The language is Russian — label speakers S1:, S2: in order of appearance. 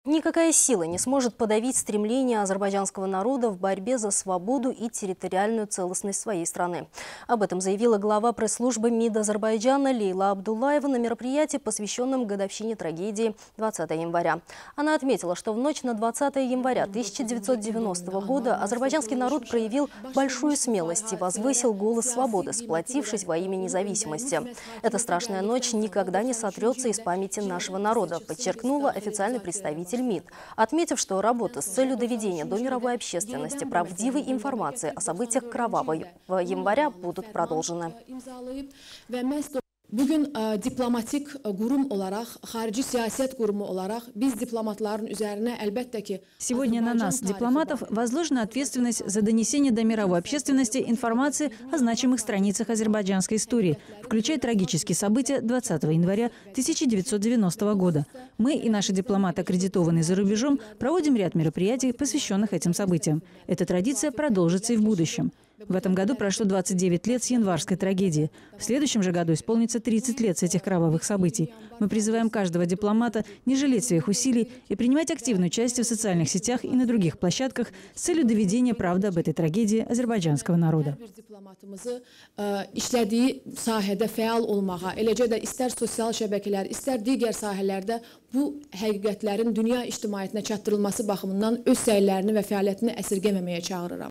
S1: Никакая сила не сможет подавить стремление азербайджанского народа в борьбе за свободу и территориальную целостность своей страны. Об этом заявила глава пресс-службы МИД Азербайджана Лейла Абдуллаева на мероприятии, посвященном годовщине трагедии 20 января. Она отметила, что в ночь на 20 января 1990 года азербайджанский народ проявил большую смелость и возвысил голос свободы, сплотившись во имя независимости. Эта страшная ночь никогда не сотрется из памяти нашего народа, подчеркнула официальный представитель МИД, отметив, что работа с целью доведения до мировой общественности правдивой информации о событиях кровавого января будут продолжены.
S2: Bugün diplomatik qurum olaraq, xarici siyasət qurumu olaraq biz diplomatların üzərinə əlbəttə ki...
S3: Сегодня на нас, дипломатов, возложена ответственность за донесение до мировой общественности информации о значимых страницах азербайджанской истории, включая трагические события 20 января 1990 года. Мы и наши дипломаты, аккредитованные за рубежом, проводим ряд мероприятий, посвященных этим событиям. Эта традиция продолжится и в будущем. В этом году прошло 29 лет с январской трагедии. В следующем же году исполнится 30 лет с этих кровавых событий. Мы призываем каждого дипломата не жалеть своих усилий и принимать активное участие в социальных сетях и на других площадках с целью доведения правды об этой трагедии азербайджанского народа.
S2: İşlədiyi sahədə fəal olmağa, eləcə də istər sosial şəbəkələr, istər digər sahələrdə bu həqiqətlərin dünya ictimaiyyətinə çatdırılması baxımından öz səylərini və fəaliyyətini əsirgəməməyə çağırıram.